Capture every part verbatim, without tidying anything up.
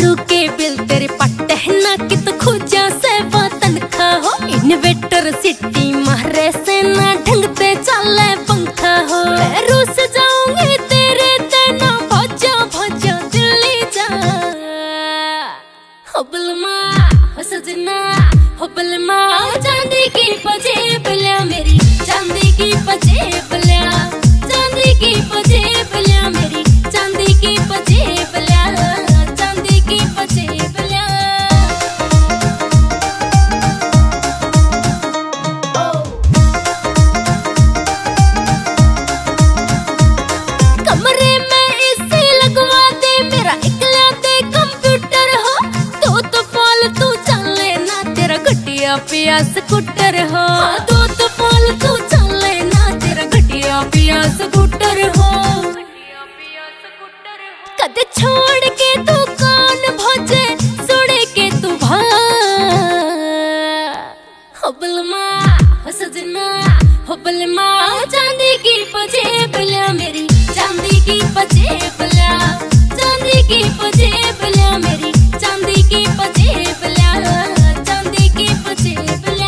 दारू के बिल तेरे पट्टे ना कित खोजा से तनखा हो। इन्वेटर सिटी मारे से ना ढंग ते चले पंखा हो। मैं रूस जाऊंगी तेरे तेना भजा भजा दिल्ली जा। हबलमा सजना हबलमा चांदी की पजेब लिया मेरी चांदी की पजेब लिया चांदी की पजेब लिया मेरी चांदी की पजेब लिया चांदी की पजेब लिया। कमरे में एसी लगवा दे मेरा इकला दे कंप्यूटर हो। तो तो फालतू चले ना तेरा घटिया पिया स्कूटर हो। तो तो फालतू चले ना तेरा घटिया पिया स्कूटर हो। कदे छोड़ के तू कौन भोजे सुन के तू भा। हबलमा सजना हबलमा चांदी की पजेब लिया मेरी चांदी की पजेब लिया चांदी की पजेब लिया मेरी चांदी की पजेब लिया चांदी की पजेब लिया।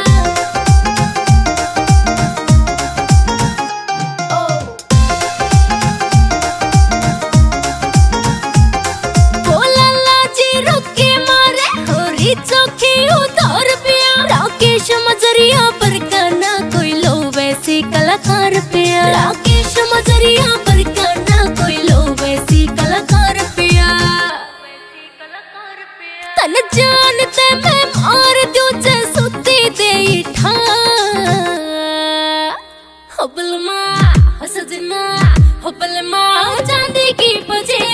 चौकी उतार पिया राकेश मजरिया पर गाना कोई लो वैसी कलाकार पिया। राकेश मजरिया पर गाना कोई लो वैसी कलाकार पिया। तन जानते मैं मार दूं जे सुती दे ठा। हबलमा सजना हबलमा चांदी की पजे